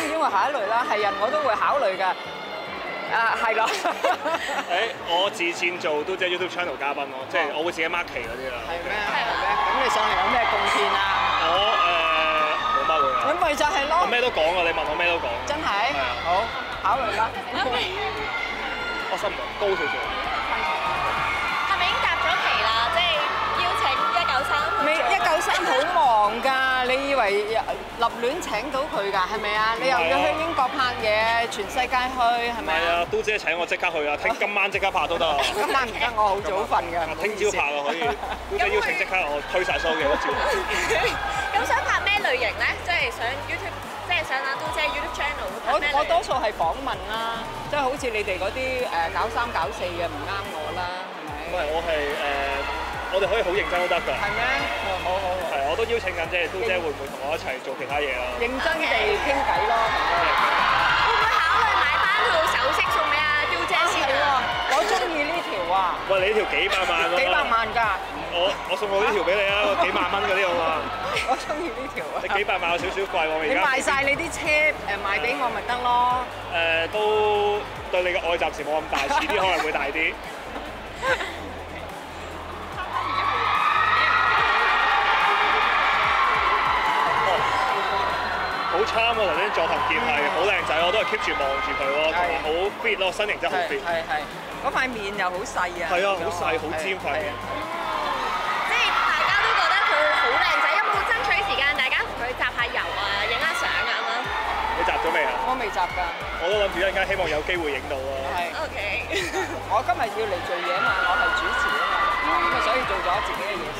然會考慮啦，係人我都會考慮㗎。係咯。 我自薦做都姐 YouTube channel 嘉賓咯，即係我會自己 mark 期嗰啲啦。 係咩？咁你上嚟有咩貢獻啊？ 我冇乜㗎。 咁咪就係咯。 我咩都講啊！你問我咩都講。 真係？係啊。好，考慮啦。 我心唔高少少。 係咪已經夾咗期啦？即係邀請193。 未193好忙㗎，你以為立亂請到佢㗎係咪啊？你又要去英國拍嘢，全世界去係咪啊？ 係啊，都姐請我即刻去啊！今晚即刻拍都得啊！ 今晚唔得，我好早瞓㗎。 聽朝拍啊可以，都姐邀請即刻我推晒數嘅都照。 咁想拍咩類型咧？即係上 YouTube，即係上阿都姐 YouTube channel。 我多數係訪問啦，即係好似你哋嗰啲搞3搞4嘅唔啱我啦，係咪？ 唔係，我哋可以好認真都得㗎。 係咩？好。 係，我都邀請緊，即係都姐會唔會同我一齊做其他嘢啦？ 認真地傾偈咯。 會唔會考慮買翻套首飾送俾阿都姐先啊？ 我中意呢條啊！ 喂，你呢條幾百萬喎？ 幾百萬㗎！ 我送我呢條俾你啊，幾萬蚊嗰啲好嘛？ 我中意呢條啊！ 你幾百萬有少少貴喎，而家。 你賣晒你啲車賣俾我咪得咯？ 都對你嘅愛暫時冇咁大，遲啲可能會大啲。好參啊！頭先佐藤健係好靚仔，我都係 keep 住望住佢咯，同埋好 fit 咯，身形真係好 fit。 係。嗰塊面又好細啊！ 係啊，好細，好尖塊面。 即係大家都覺得佢好靚仔，有冇爭取時間大家同佢集下油啊、影下相啊咁啊？ 你集咗未啊？ 我未集㗎。 我都諗住一陣間希望有機會影到啊。 係。OK。我今日要嚟做嘢嘛，我係主持啊嘛，咁啊所以做咗自己嘅嘢先。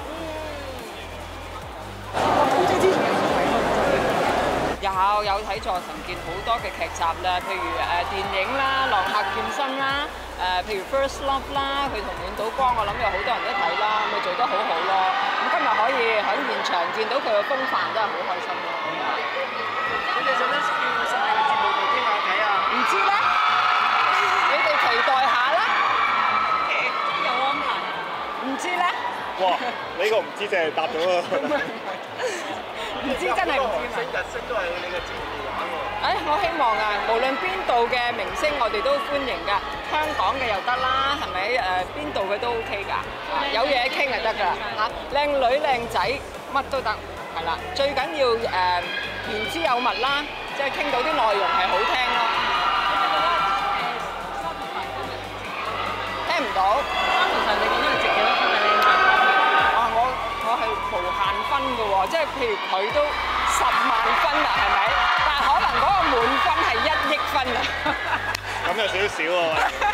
有睇佐藤健好多嘅劇集啦，譬如電影啦、《浪客劍心》啦，譬如《First Love》啦，佢同滿島光，我諗有好多人都睇啦，咪做得好好咯。咁今日可以喺現場見到佢嘅風範，真係好開心咯。你哋想唔想見我上嚟嘅節目度邊個睇啊？唔知咧，你哋期待下啦。有安排。唔知咧。 哇！你個唔知淨係答咗啊！ 唔知真係唔知嘛？日式都係你嘅節目玩喎。我希望啊，無論邊度嘅明星，我哋都歡迎㗎。香港嘅又得啦，係咪？邊度嘅都 OK 㗎。有嘢傾就得㗎嚇。靚女靚仔乜都得，係啦。最緊要言之有物啦，即係傾到啲內容係好聽咯。聽唔到。其實你點樣值幾多分啊？我係無限分嘅喎，即係譬如佢都10萬分啦，係咪？但係可能嗰個滿分係1億分啊！ 咁有少少喎。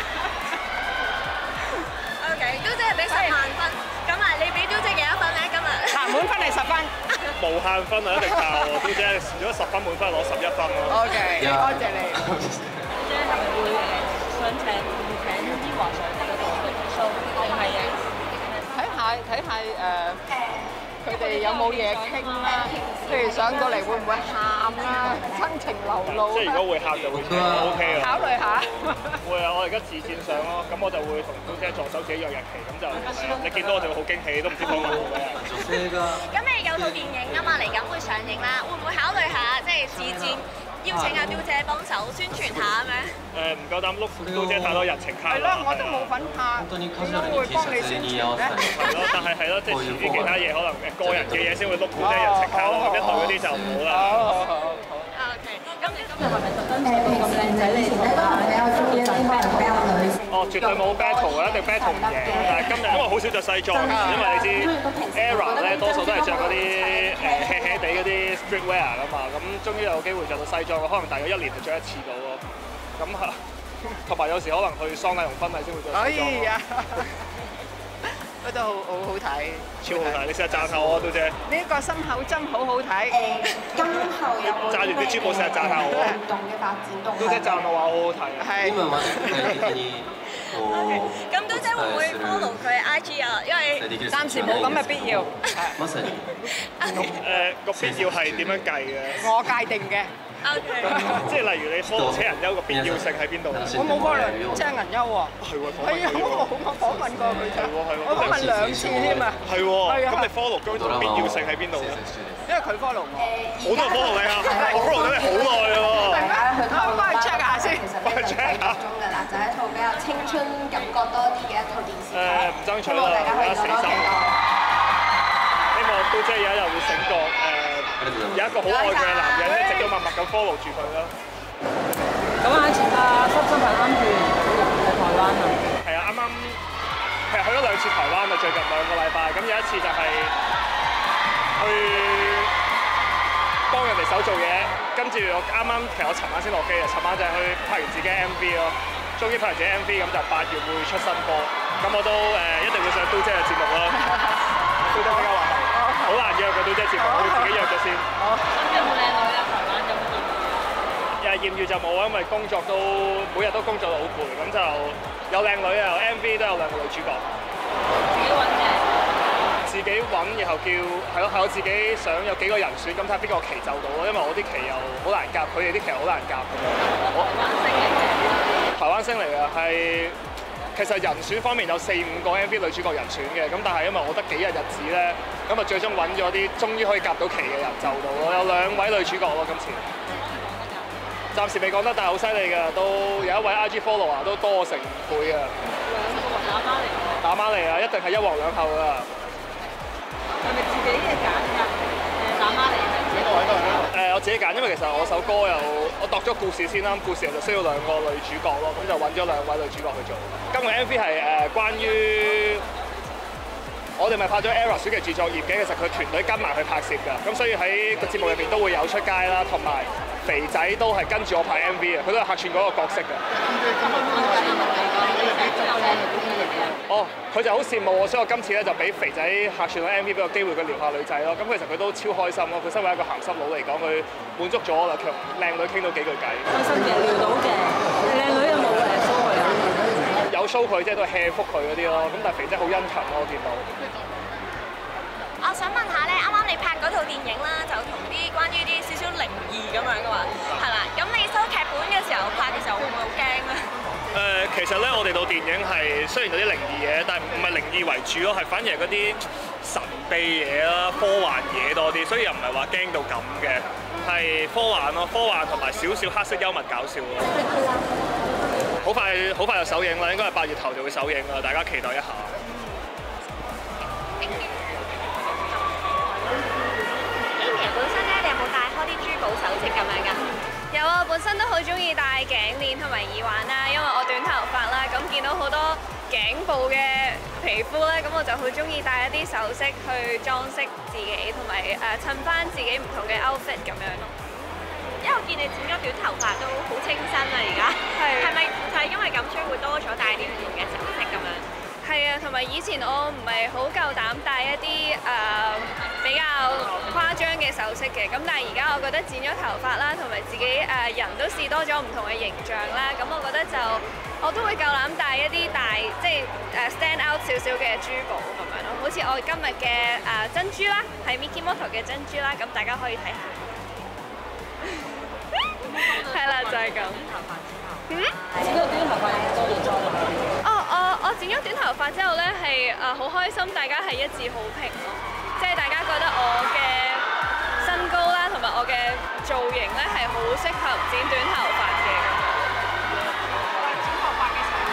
OK，都姐係俾10萬分，咁啊，你俾都姐幾多分咧？今日？ 嗱，滿分係10分。 無限分啊，一定教喎！都姐如果10分滿分攞11分咯。 OK，多謝你。 即係咪會想請伊華上嗰度show？定係睇下佢哋有冇嘢傾啦，譬如上過嚟會唔會喊啦，親情流露。 即係如果會喊就會OK 啊。 考慮下。 會啊，我而家自薦上咯，咁我就會同都姐助手自己約日期，咁就你見到我就會好驚喜，都唔知講乜好嘅。 咁你有套電影啊嘛，嚟緊會上映啦，會唔會考慮下即係自薦？邀請阿都姐幫手宣傳下咁樣。 唔夠膽碌都姐太多人情卡。 係咯，我都冇份拍，點解會幫你宣傳咧？ 係咯，但係咯，即係遲啲其他嘢可能個人嘅嘢先會碌都姐人情卡咯，咁一類嗰啲就唔好啦。 好。 OK，咁你今日係咪特登請咁靚仔嚟同大家比較中意一啲可能比較女性？ 絕對冇 battle 嘅，一定 battle 唔贏。但係今日因為好少着西裝，因為你知 Era 咧多數都係着嗰啲hea hea 地嗰啲 streetwear 㗎嘛，咁終於有機會着到西裝，可能大概1年就着一次到咯。咁同埋有時可能去喪禮同婚禮先會着西裝。可以啊， 嗰都好睇， 超好睇！你試下讚下我都姐。 呢個心口針好好睇。 今後有冇揸住啲珠寶試下讚下我。 活動嘅發展動向？ 都姐讚我話好好睇。 係。 咁都姐會唔會 follow 佢 IG 啊？因為暫時冇咁嘅必要。 個必要係點樣計嘅？ 我界定嘅。 OK。 即係例如你 follow 車銀優個必要性喺邊度？ 我冇 follow 車銀優喎。 係喎， 係啊，我訪問過佢啫。我訪問2次添啊。 係喎。咁你 follow 佢個必要性喺邊度咧？ 因為佢 follow 我。 好多人 follow 你啊！我 follow 咗你好耐喎。 春感覺多啲嘅一套電視劇。 唔爭取啦， 大家可以多多期待。 希望都即係有一日會醒覺，有一個好愛佢嘅男人，一直都默默咁 follow 住佢啦。 咁喺前濕身排跟住喺台灣啊？ 係啊，啱啱其實去咗2次台灣啊，最近2個禮拜。咁有一次就係去幫人哋手做嘢，跟住我啱啱其實我尋晚先落機啊，尋晚就係去拍完自己 MV 咯，終於拍完自己 MV，咁就8月會出新歌，咁我都一定會上都姐嘅節目咯。都姐比較話係，好難約嘅都姐節目，我會自己約咗先。 身邊有冇靚女啊？台灣有冇見？ 豔遇就冇，因為工作都每日都工作到好攰，咁就有靚女啊，有 MV 都有2個女主角。 自己揾嘅。 自己揾，然後叫係咯，係我自己想有幾個人選，咁睇下邊個期就到咯。因為我啲期又好難夾，佢哋啲期又好難夾咁樣。台灣星嚟嘅，係其實人選方面有4、5個 MV 女主角人選嘅，咁但係因為我得幾日日子咧，咁啊最終揾咗啲終於可以夾到期嘅人就到咯。有2位女主角咯，今次。暫時未講得，但係好犀利嘅，都有一位 IG follower 都多我成倍嘅。 2個打孖嚟。 打孖嚟啊！一定係1黃2後㗎。 係咪自己嘅揀㗎？打孖嚟嘅。 我自己揀，因為其實我首歌我度咗故事先啦，故事就需要2個女主角咯，咁就揾咗2位女主角去做。今個 MV 係關於我哋咪拍咗 ERROR 暑期製作業嘅，其實佢團隊跟埋去拍攝㗎，咁所以喺個節目入邊都會有出街啦，同埋肥仔都係跟住我拍 MV 嘅，佢都係客串嗰個角色嘅。哦，佢就好羨慕我，所以我今次咧就俾肥仔客串咗 MV， 俾個機會佢撩下女仔咯。咁其實佢都超開心咯。佢身為一個鹹濕佬嚟講，佢滿足咗啦，同靚女傾到幾句偈。 開心嘅，撩到嘅。靚女有冇show佢啊？ 有 show 佢，即係都 hea 覆佢嗰啲咯。咁但係肥仔好殷勤咯，我見到。 我想問下咧，啱啱你拍嗰套電影啦，就同啲關於啲少少靈異咁樣嘅話，係啦。咁你收劇本嘅時候拍嘅時候會唔會好驚咧？ 其實咧，我哋套電影係雖然有啲靈異嘢，但係唔係靈異為主咯，係反而係嗰啲神秘嘢啦、科幻嘢多啲，所以又唔係話驚到咁嘅，係科幻咯，科幻同埋少少黑色幽默搞笑咯。好快就首映啦，應該係8月頭就會首映啦，大家期待一下。 本身咧，你有冇戴開啲珠寶首飾咁樣㗎？有啊，本身都好中意戴頸鏈同埋耳環啦，因為我短頭髮啦，咁見到好多頸部嘅皮膚咧，咁我就好中意戴一啲首飾去裝飾自己，同埋襯翻自己唔同嘅 outfit 咁樣咯。因為我見你剪咗短頭髮都好清新啊，而家係咪就係因為咁所以會多咗戴啲唔同嘅首飾咁樣？係啊，同埋以前我唔係好夠膽戴一啲比較誇張嘅首飾嘅，咁但係而家我覺得剪咗頭髮啦，同埋自己人都試多咗唔同嘅形象啦，咁我覺得我都會夠膽戴一啲即係stand out 少少嘅珠寶咁樣咯，好似我今日嘅珍珠啦，係 Mikimoto 嘅珍珠啦，咁大家可以睇下。係啦，就係咁。 剪咗短頭髮有冇多嘢裝落去？ 我剪咗短頭髮之後咧，係好開心，大家係一致好評咯，即係大家覺得我嘅身高啦，同埋我嘅造型咧係好適合剪短頭髮嘅。剪頭髮嘅時候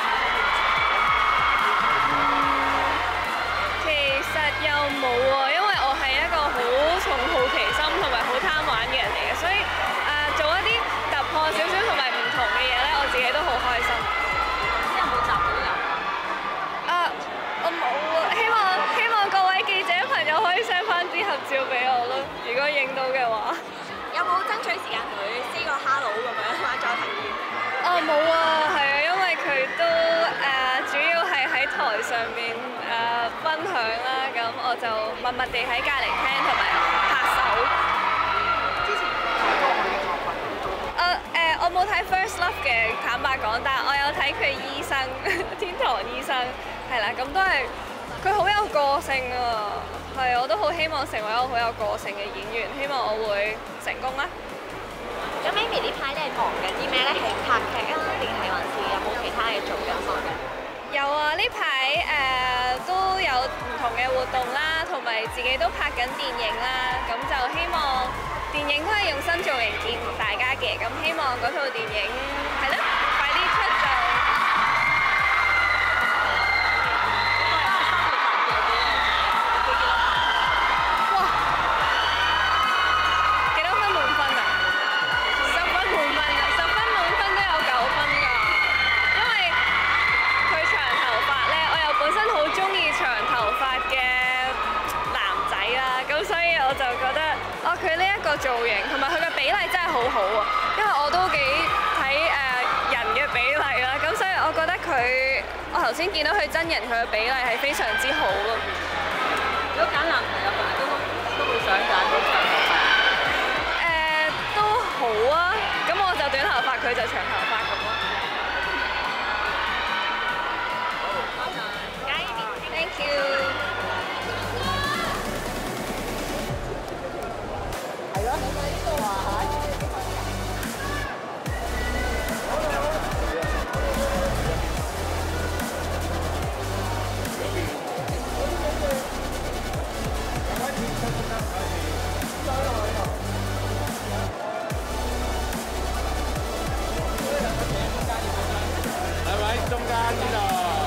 其實又冇喎，因為我係一個好重好奇心同埋好貪玩嘅人嚟嘅，所以做一啲突破少少同埋唔同嘅嘢咧，我自己都好開心。 有冇集到有？ 我冇啊！希望各位記者朋友可以 send 翻啲合照俾我咯，如果影到嘅話。有冇爭取時間同佢 say 個 hello 咁樣再睇見？冇啊，係啊，因為佢都主要係喺台上面分享啦，咁我就默默地喺隔離聽同埋拍手。之前我冇睇 First Love 嘅，坦白講，但係我有睇佢醫生，天堂醫生，係啦，咁都係佢好有個性啊，係，我都好希望成為一個好有個性嘅演員，希望我會成功啦。咁 Amy 呢排你係忙緊啲咩咧？係拍劇啊，定係還是有冇其他嘢做緊忙嘅？有啊，呢排都有唔同嘅活動啦，同埋自己都拍緊電影啦，咁就希望電影都係用新造型見大家嘅，咁希望嗰套電影係咯，快啲出就我覺得我頭先見到佢真人，佢嘅比例係非常之好咯。 如果揀男朋友，係咪都會想揀長頭髮？ 都好啊，咁我就短頭髮，佢就長頭髮咁咯。Thank you。 係咯，哇！ 中間呢度。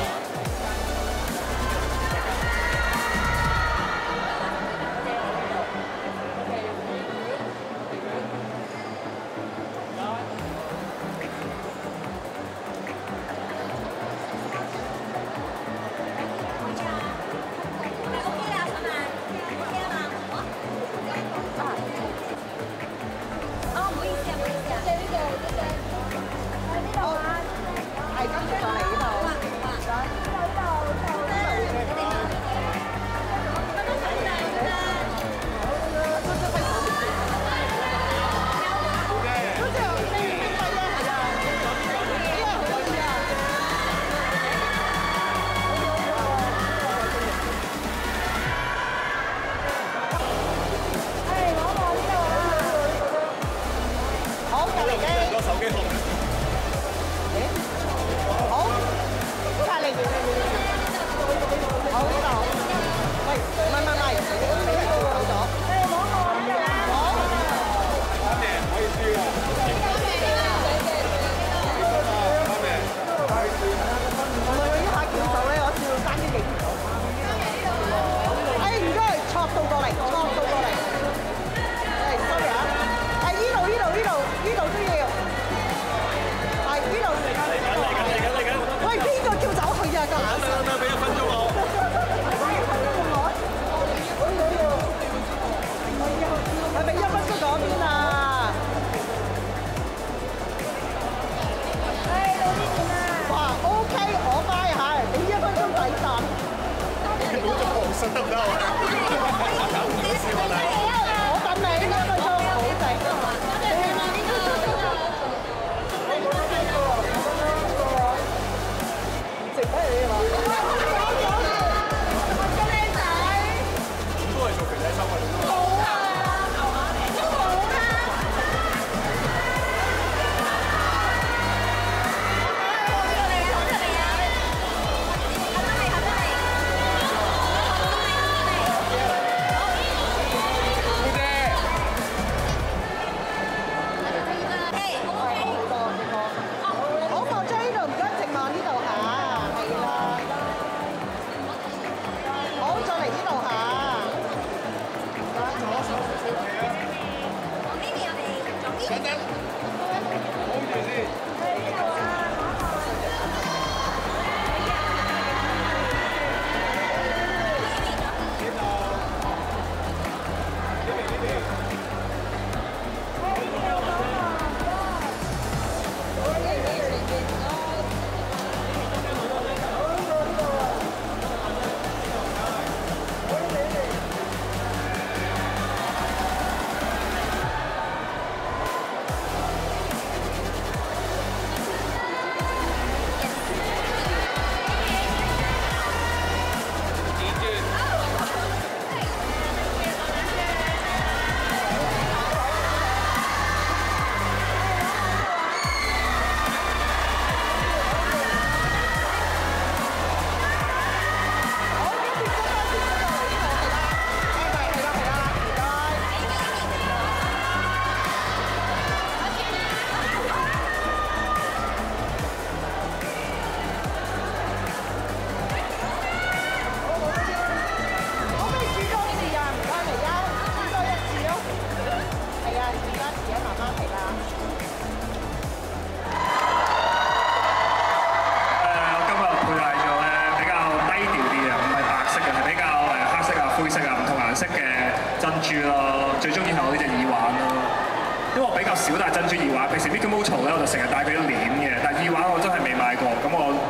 因為我比較少戴珍珠耳環，平時 Mickey Moto 咧我就成日戴佢啲鏈嘅，但係耳環我真係未買過，咁我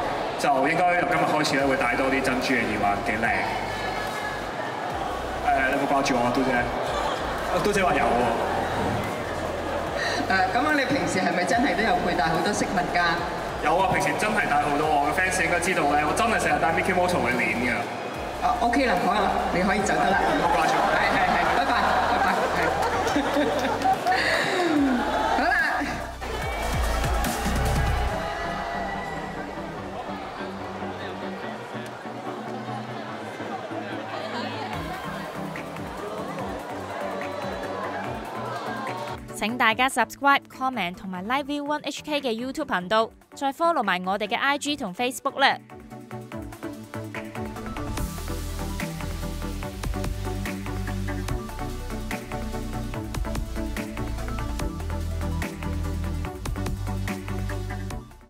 就應該由今日開始咧會戴多啲珍珠嘅耳環，幾靚。你有冇掛住我啊，都姐？都姐話有喎。 咁樣你平時係咪真係都有佩戴好多飾物㗎？ 有啊，平時真係戴好多，我嘅 fans 應該知道咧，我真係成日戴 Mickey Mouse 嘅鏈㗎。 OK 啦，好啦，你可以走得啦。 唔好掛住我。 係，拜拜，拜拜，好啦。 請大家 subscribe、comment 同埋 Live View One HK 嘅 YouTube 頻道，再 follow 埋我哋嘅 IG 同 Facebook 咧。